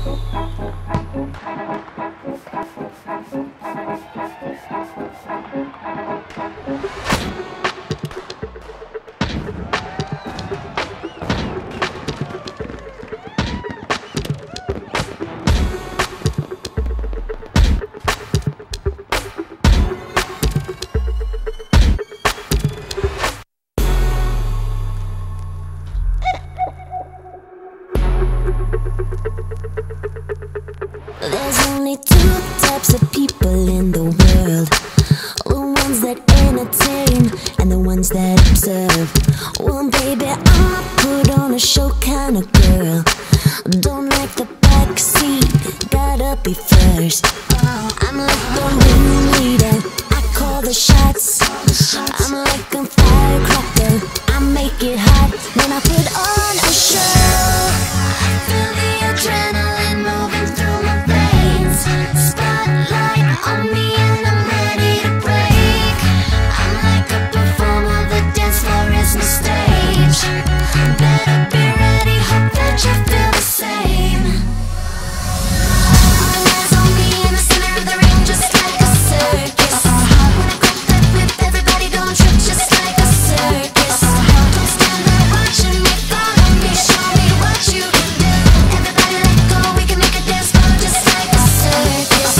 There's only two types of people in the world: the ones that entertain and the ones that observe. Well, baby, I'm a put on a show kind of girl. Don't like the backseat, gotta be first. I'm like the ringleader, I call the shots. I'm like a firecracker, I make it hot when I put on a show. Feel the adrenaline moving through my veins. Spotlight on me and I'm ready to break. I'm like a performer, the dance floor is my stage. Better be ready, hope that you feel the same. All eyes on me in the center of the ring, just like a circus. When I grab that whip, everybody don't trip, just like a circus. Don't stand there watching me, follow me, show me what you can do. Everybody let go, we can make a dance floor just like a circus.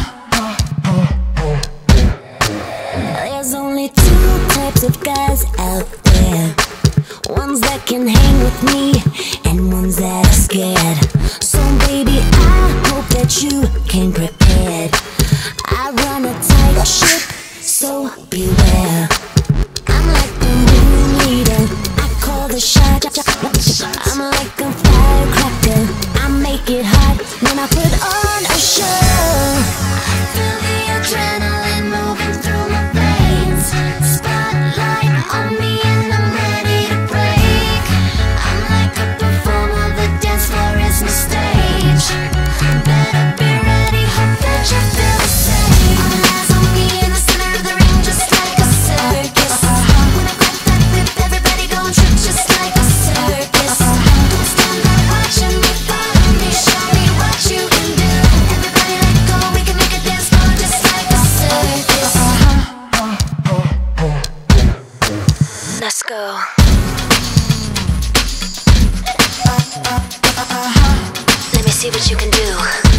There's only two types of guys out there: ones that can hang with me and ones that are scared. So baby, I hope that you came prepared. I run a tight ship, so beware. I'm like the ringleader, I call the shot. I'm like a firecracker, I make it hot when I put on a show. I feel the adrenaline moving through my veins. Spotlight on me and I'm ready to break. I'm like a performer, the dance floor is my stage. Better be ready, hope that you feel the same. All eyes on me in the center of the ring, just like a circus. When I grab that whip, everybody don't trip, just like a circus. Don't stand there watching me, follow me, show me what you can do. Everybody let go, we can make a dance floor just like a circus. Let's go. Let me see what you can do.